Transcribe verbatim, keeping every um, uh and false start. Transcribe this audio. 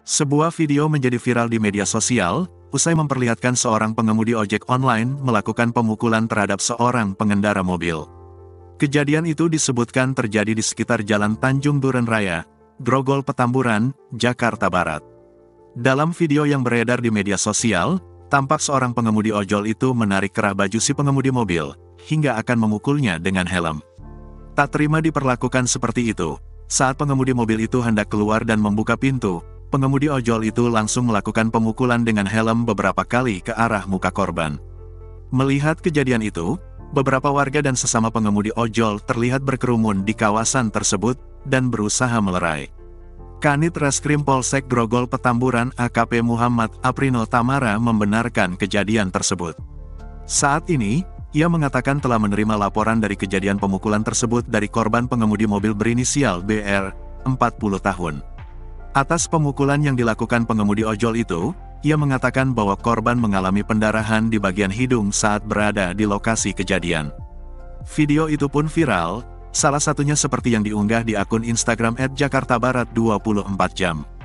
Sebuah video menjadi viral di media sosial, usai memperlihatkan seorang pengemudi ojek online melakukan pemukulan terhadap seorang pengendara mobil. Kejadian itu disebutkan terjadi di sekitar Jalan Tanjung Duren Raya, Grogol Petamburan, Jakarta Barat. Dalam video yang beredar di media sosial, tampak seorang pengemudi ojol itu menarik kerah baju si pengemudi mobil, hingga akan memukulnya dengan helm. Tak terima diperlakukan seperti itu, saat pengemudi mobil itu hendak keluar dan membuka pintu, pengemudi ojol itu langsung melakukan pemukulan dengan helm beberapa kali ke arah muka korban. Melihat kejadian itu, beberapa warga dan sesama pengemudi ojol terlihat berkerumun di kawasan tersebut dan berusaha melerai. Kanit Reskrim Polsek Grogol Petamburan A K P Muhammad Aprino Tamara membenarkan kejadian tersebut. Saat ini, ia mengatakan telah menerima laporan dari kejadian pemukulan tersebut dari korban pengemudi mobil berinisial B R, empat puluh tahun. Atas pemukulan yang dilakukan pengemudi ojol itu, ia mengatakan bahwa korban mengalami pendarahan di bagian hidung saat berada di lokasi kejadian. Video itu pun viral, salah satunya seperti yang diunggah di akun Instagram et jakarta barat dua puluh empat jam.